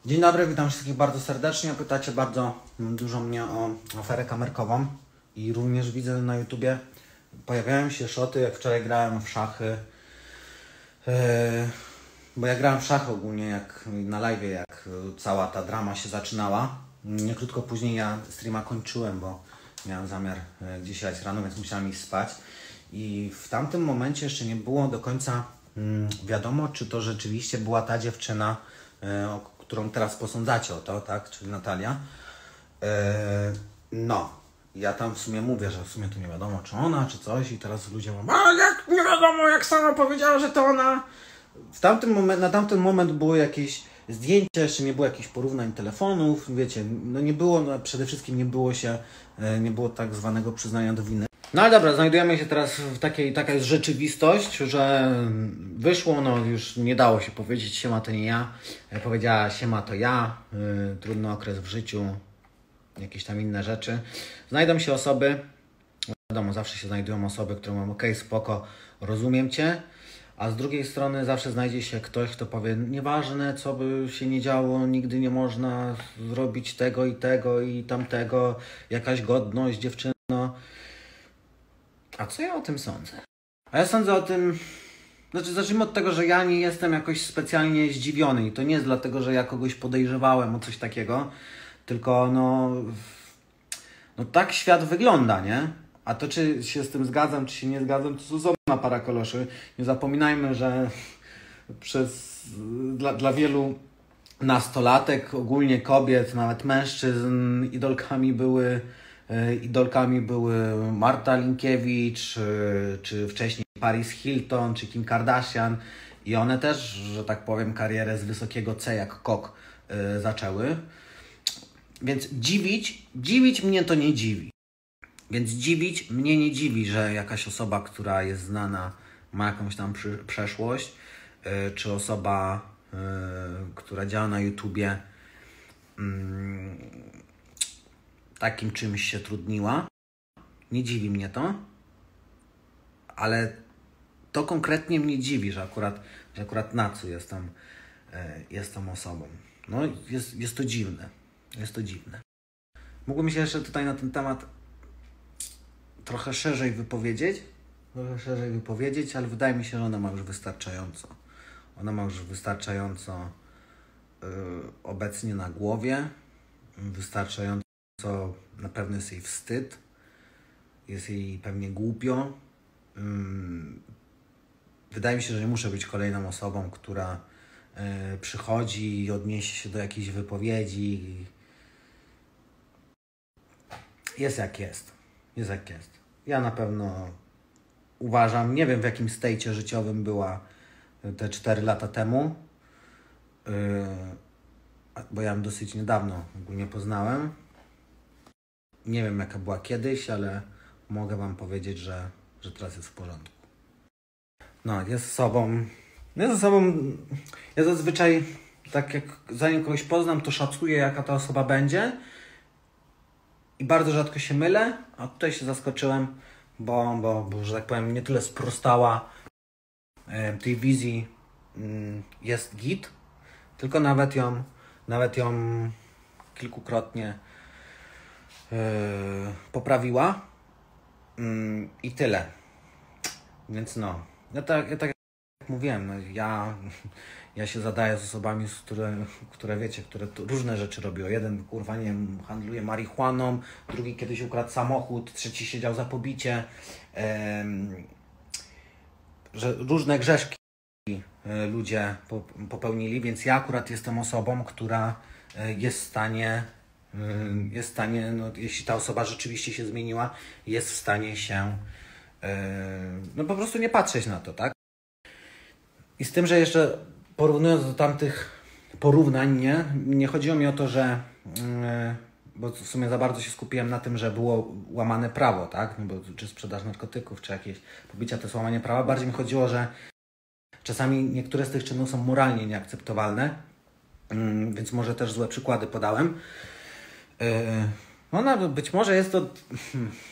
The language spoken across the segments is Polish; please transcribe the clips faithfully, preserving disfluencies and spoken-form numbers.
Dzień dobry, witam wszystkich bardzo serdecznie. Pytacie bardzo dużo mnie o aferę kamerkową i również widzę na YouTubie pojawiają się szoty, jak wczoraj grałem w szachy. Yy, bo ja grałem w szachy ogólnie jak na live, jak cała ta drama się zaczynała. Nie krótko później ja streama kończyłem, bo miałem zamiar gdzieś jechać rano, więc musiałem iść spać. I w tamtym momencie jeszcze nie było do końca mm, wiadomo, czy to rzeczywiście była ta dziewczyna, yy, o którą teraz posądzacie o to, tak, czyli Natalia. Yy, no, ja tam w sumie mówię, że w sumie to nie wiadomo, czy ona, czy coś, i teraz ludzie mówią, a jak nie wiadomo, jak sama powiedziała, że to ona. W tamtym moment, na tamten moment było jakieś zdjęcie, jeszcze nie było jakichś porównań telefonów, wiecie, no nie było, no przede wszystkim nie było się, nie było tak zwanego przyznania do winy. No ale dobra, znajdujemy się teraz w takiej, taka jest rzeczywistość, że wyszło, no już nie dało się powiedzieć siema to nie ja, powiedziała siema to ja, yy, trudny okres w życiu, jakieś tam inne rzeczy. Znajdą się osoby, wiadomo, zawsze się znajdują osoby, które mówią okej, spoko, rozumiem Cię, a z drugiej strony zawsze znajdzie się ktoś, kto powie, nieważne co by się nie działo, nigdy nie można zrobić tego i tego i tamtego, jakaś godność, dziewczyno. A co ja o tym sądzę? A ja sądzę o tym, znaczy zacznijmy od tego, że ja nie jestem jakoś specjalnie zdziwiony i to nie jest dlatego, że ja kogoś podejrzewałem o coś takiego, tylko no, no tak świat wygląda, nie? A to czy się z tym zgadzam, czy się nie zgadzam, to są osobna para koloszy. Nie zapominajmy, że przez, dla, dla wielu nastolatek, ogólnie kobiet, nawet mężczyzn, idolkami były Idolkami były Marta Linkiewicz, czy, czy wcześniej Paris Hilton, czy Kim Kardashian i one też, że tak powiem, karierę z wysokiego C jak kok yy, zaczęły. Więc dziwić, dziwić mnie to nie dziwi. Więc dziwić mnie nie dziwi, że jakaś osoba, która jest znana, ma jakąś tam przy, przeszłość, yy, czy osoba, yy, która działa na YouTubie, yy, takim czymś się trudniła. Nie dziwi mnie to, ale to konkretnie mnie dziwi, że akurat, że akurat Natsu jestem, jestem osobą. No jest, jest to dziwne. Jest to dziwne. Mógłbym się jeszcze tutaj na ten temat trochę szerzej wypowiedzieć, trochę szerzej wypowiedzieć, ale wydaje mi się, że ona ma już wystarczająco. Ona ma już wystarczająco yy, obecnie na głowie, wystarczająco co na pewno jest jej wstyd, jest jej pewnie głupio. Wydaje mi się, że nie muszę być kolejną osobą, która przychodzi i odniesie się do jakiejś wypowiedzi. Jest jak jest. Jest jak jest. Ja na pewno uważam, nie wiem w jakim stejcie życiowym była te cztery lata temu, bo ja ją dosyć niedawno ogólnie poznałem. Nie wiem jaka była kiedyś, ale mogę Wam powiedzieć, że, że teraz jest w porządku. No, jest sobą. Jest sobą. Ja zazwyczaj, tak jak zanim kogoś poznam, to szacuję jaka ta osoba będzie. I bardzo rzadko się mylę, a tutaj się zaskoczyłem, bo, bo, bo że tak powiem, nie tyle sprostała e, tej wizji mm, jest git, tylko nawet ją, nawet ją kilkukrotnie Yy, poprawiła yy, i tyle. Więc no, ja tak, ja tak jak mówiłem, no, ja, ja się zadaję z osobami, z które, które wiecie, które różne rzeczy robią. Jeden kurwa nie wiem, handluje marihuaną, drugi kiedyś ukradł samochód, trzeci siedział za pobicie. Yy, że różne grzeszki yy, ludzie po, popełnili, więc ja akurat jestem osobą, która yy, jest w stanie jest w stanie, no, jeśli ta osoba rzeczywiście się zmieniła, jest w stanie się yy, no po prostu nie patrzeć na to, tak? I z tym, że jeszcze porównując do tamtych porównań, nie, nie chodziło mi o to, że yy, bo w sumie za bardzo się skupiłem na tym, że było łamane prawo, tak? No bo czy sprzedaż narkotyków, czy jakieś pobicia, to jest łamanie prawa. Bardziej mi chodziło, że czasami niektóre z tych czynów są moralnie nieakceptowalne, yy, więc może też złe przykłady podałem. Ona być może jest to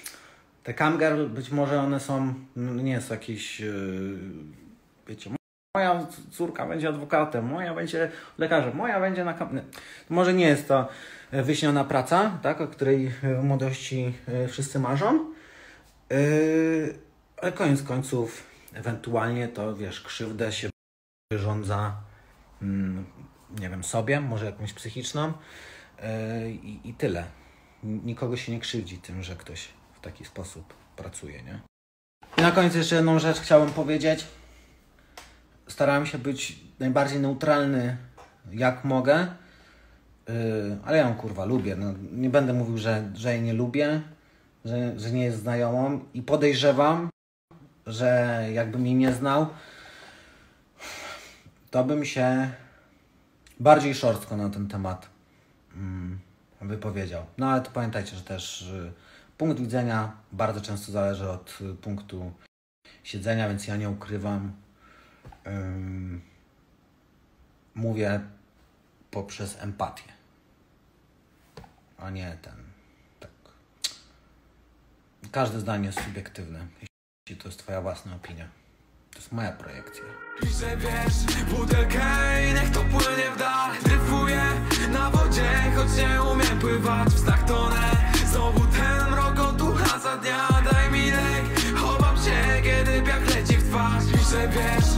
te camgirl, być może one są, no nie jest jakieś, wiecie, moja córka będzie adwokatem, moja będzie lekarzem, moja będzie na kam... Może nie jest to wyśniona praca, tak, o której w młodości wszyscy marzą, yy, ale koniec końców ewentualnie to, wiesz, krzywdę się wyrządza, mm, nie wiem, sobie, może jakąś psychiczną yy, i, i tyle. Nikogo się nie krzywdzi tym, że ktoś w taki sposób pracuje, nie? I na koniec jeszcze jedną rzecz chciałem powiedzieć. Starałem się być najbardziej neutralny jak mogę, yy, ale ja ją kurwa lubię. No, nie będę mówił, że, że jej nie lubię, że, że nie jest znajomą i podejrzewam, że jakbym jej nie znał, to bym się bardziej szorstko na ten temat mm, wypowiedział. No ale to pamiętajcie, że też y, punkt widzenia bardzo często zależy od y, punktu siedzenia, więc ja nie ukrywam. Ym, mówię poprzez empatię, a nie ten, tak. Każde zdanie jest subiektywne, jeśli to jest twoja własna opinia. To jest moja projekcja. Piszę, wiesz, butelkę i niech to płynie w dal. Dryfuję na wodzie, choć nie umiem pływać w stachtonę. Znowu ten mrok otucha za dnia, daj mi lek. Chowam się, kiedy piach leci w twarz. Piszę, wiesz,